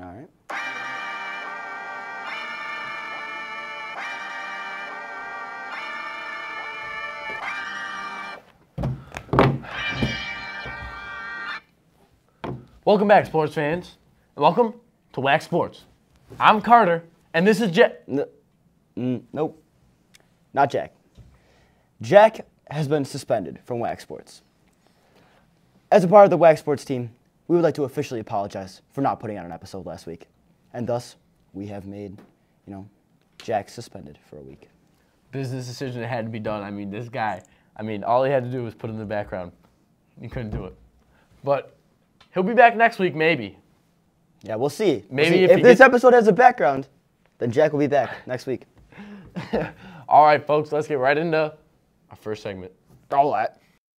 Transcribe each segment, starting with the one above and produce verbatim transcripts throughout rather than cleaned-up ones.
All right. Welcome back, sports fans, and welcome to Wax Sports. I'm Carter, and this is Jack. No, mm, nope, not Jack. Jack has been suspended from Wax Sports. As a part of the Wax Sports team, we would like to officially apologize for not putting out an episode last week, and thus we have made, you know, Jack suspended for a week. Business decision that had to be done. I mean, this guy, I mean, all he had to do was put in the background. He couldn't do it. But he'll be back next week, maybe. Yeah, we'll see. Maybe we'll see. if, if he this gets... episode has a background, then Jack will be back next week. All right, folks, let's get right into our first segment. All that.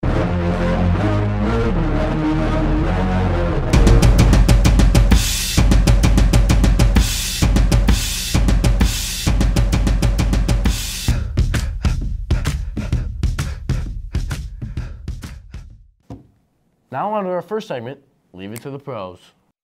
Now on to our first segment, Leave It to the Pros.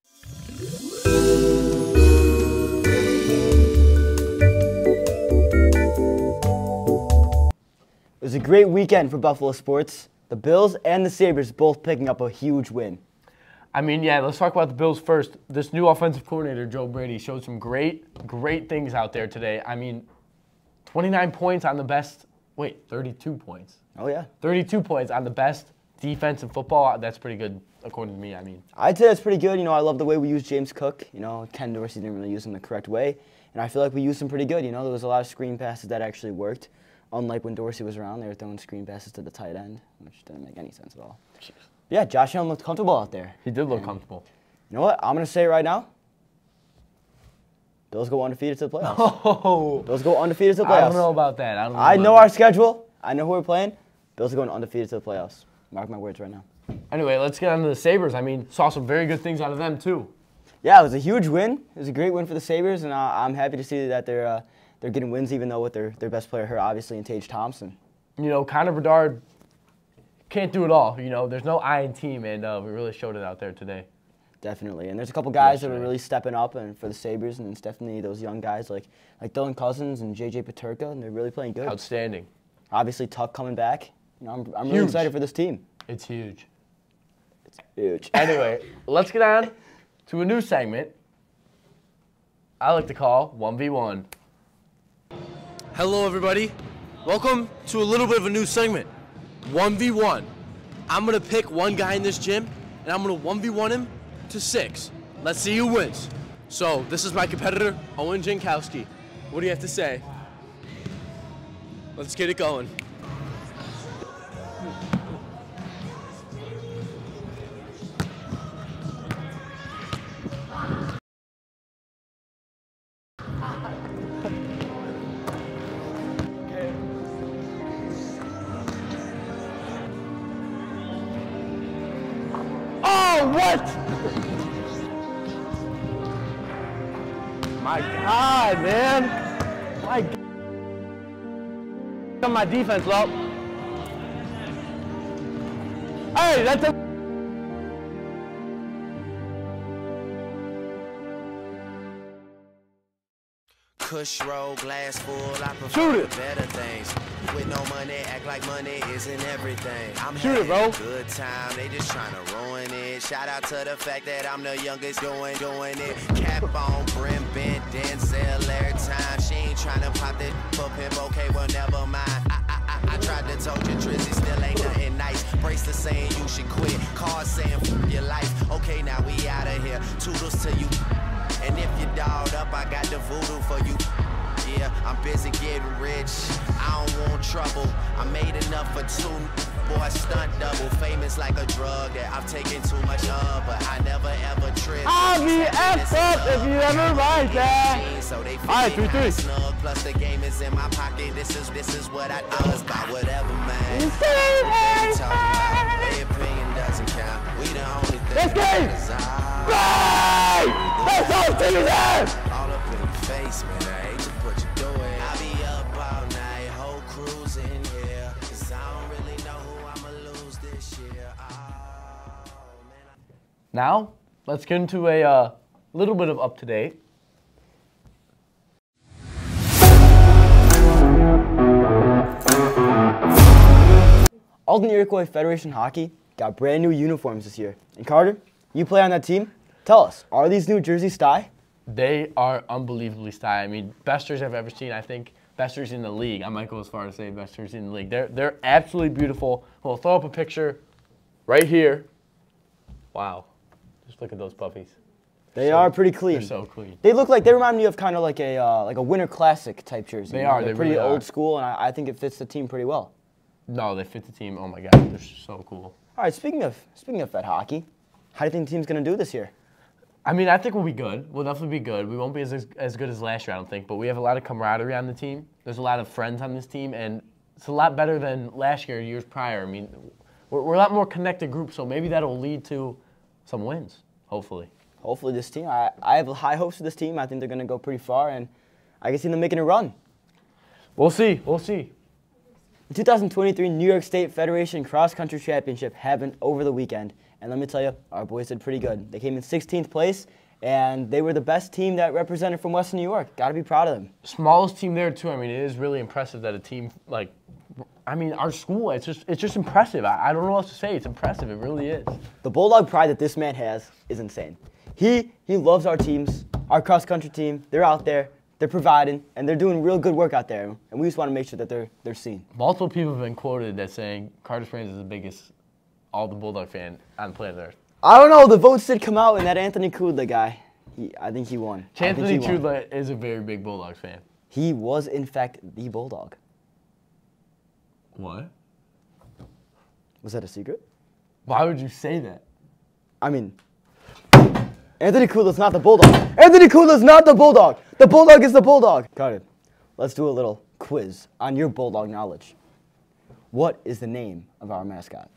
It was a great weekend for Buffalo sports. The Bills and the Sabres both picking up a huge win. I mean, yeah, let's talk about the Bills first. This new offensive coordinator, Joe Brady, showed some great, great things out there today. I mean, twenty-nine points on the best, wait, thirty-two points. Oh, yeah. thirty-two points on the best defense in football. That's pretty good, according to me, I mean. I'd say that's pretty good. You know, I love the way we use James Cook. You know, Ken Dorsey didn't really use him the correct way. And I feel like we used him pretty good. You know, there was a lot of screen passes that actually worked. Unlike when Dorsey was around, they were throwing screen passes to the tight end, which didn't make any sense at all. Jeez. Yeah, Josh Allen looked comfortable out there. He did look and comfortable. You know what? I'm going to say it right now. Bills go undefeated to the playoffs. Oh. Bills go undefeated to the playoffs. I don't know about that. I don't know I about know that. our schedule. I know who we're playing. Bills are going undefeated to the playoffs. Mark my words right now. Anyway, let's get on to the Sabres. I mean, saw some very good things out of them, too. Yeah, it was a huge win. It was a great win for the Sabres, and uh, I'm happy to see that they're uh, they're getting wins, even though with their, their best player hurt, obviously, in Tage Thompson. You know, Connor Bedard can't do it all. You know, there's no I in team, and uh, we really showed it out there today. Definitely, and there's a couple guys Yesterday. that are really stepping up and for the Sabres, and it's definitely those young guys like like Dylan Cousins and J J Peterka, and they're really playing good. Outstanding. Obviously, Tuck coming back. You know, I'm, I'm really Huge. excited for this team. It's huge. It's huge. Anyway, let's get on to a new segment I like to call one v one. Hello, everybody. Welcome to a little bit of a new segment, one v one. I'm going to pick one guy in this gym, and I'm going to one v one him to six. Let's see who wins. So, this is my competitor, Owen Jankowski. What do you have to say? Let's get it going. Oh, what? My God, man. My God. On my defense, Lop. Hey, that's a... Kush roll, glass full, I Shoot prefer it. better things. With no money, act like money isn't everything. I'm Shoot it, bro. having a good time, they just trying to ruin it. Shout out to the fact that I'm the youngest doing, doing it. Cap on, brim bent, Denzel every time. She ain't trying to pop that for pimp, okay, well, never mind. I, I, I, I tried to told you, Drizzy still ain't nothing nice. Bracelet saying you should quit, cards saying f your life. Okay, now we out of here, toodles to you. And if you dolled up, I got the voodoo for you. Yeah, I'm busy getting rich. I don't want trouble. I made enough for two. Boy, stunt double. Famous like a drug that I've taken too much of, but I never ever trip. I'll be effed up if you ever write that. So they All right, three, three. snug. Plus the game is in my pocket. This is this is what I do. It's about whatever, man. You say They it, talk about their opinion doesn't count. We the only thing Let's that go. desire. Right! That's all Jesus! All up in your face, man. I hate to put you through it. I be up all night, whole cruise in here. Cause I don't really know who I'ma lose this year. Oh, man. Now, let's get into a uh, a little bit of up to date. Alden Iroquois Federation Hockey got brand new uniforms this year. And Carter, you play on that team. Tell us, are these new jerseys sty? They are unbelievably style. I mean, best jerseys I've ever seen. I think best jerseys in the league. I might go as far as to say best jerseys in the league. They're they're absolutely beautiful. We'll throw up a picture right here. Wow, just look at those puppies. They So- are pretty clean. They're so clean. They look like they remind me of kind of like a uh, like a Winter Classic type jersey. They you know? are, They're they pretty really old are. school, and I, I think it fits the team pretty well. No, they fit the team. Oh my God, they're so cool. All right, speaking of speaking of Fed hockey, how do you think the team's gonna do this year? I mean, I think we'll be good. We'll definitely be good. We won't be as as good as last year, I don't think. But we have a lot of camaraderie on the team. There's a lot of friends on this team, and it's a lot better than last year, years prior. I mean, we're, we're a lot more connected group, so maybe that'll lead to some wins, hopefully. Hopefully, this team. I, I have high hopes for this team. I think they're gonna go pretty far, and I can see them making a run. We'll see. We'll see. The two thousand twenty-three New York State Federation Cross Country Championship happened over the weekend, and let me tell you, our boys did pretty good. They came in sixteenth place, and they were the best team that represented from Western New York. Got to be proud of them. Smallest team there too. I mean, it is really impressive that a team like, I mean, our school. It's just it's just impressive. I, I don't know what else to say. It's impressive. It really is. The Bulldog pride that this man has is insane. He he loves our teams, our cross country team. They're out there, they're providing, and they're doing real good work out there. And we just want to make sure that they're they're seen. Multiple people have been quoted as saying Carter Springs is the biggest all the Bulldog fan on planet Earth. I don't know. The votes did come out, and that Anthony Kudla guy, he, I think he won. I think Anthony he won. Chudla is a very big Bulldogs fan. He was in fact the Bulldog. What? Was that a secret? Why would you say that? I mean, Anthony Kudla's not the Bulldog. Anthony Kudla's not the Bulldog. The Bulldog is the Bulldog. Carter, let's do a little quiz on your Bulldog knowledge. What is the name of our mascot?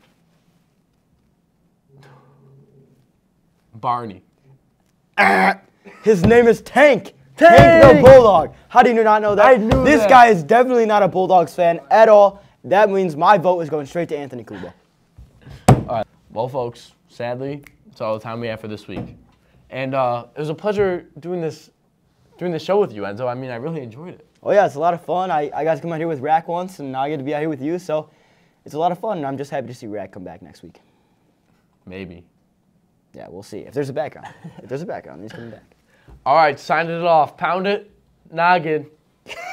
Barney. His name is Tank. Tank! Tank the Bulldog. How do you not know that? I knew This that. guy is definitely not a Bulldogs fan at all. That means my vote is going straight to Anthony Kudla. All right. Well, folks, sadly, it's all the time we have for this week. And uh, it was a pleasure doing this doing this show with you, Enzo. I mean, I really enjoyed it. Oh yeah, it's a lot of fun. I, I got to come out here with Rack once, and now I get to be out here with you, so it's a lot of fun, and I'm just happy to see Rack come back next week. Maybe. Yeah, we'll see. If there's a background. If there's a background, he's coming back. All right, signing it off. Pound it. Noggin.